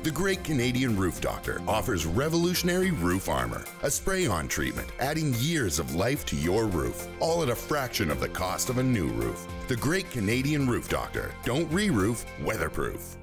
The Great Canadian Roof Doctor offers revolutionary roof armor, a spray-on treatment, adding years of life to your roof, all at a fraction of the cost of a new roof. The Great Canadian Roof Doctor. Don't re-roof, weatherproof.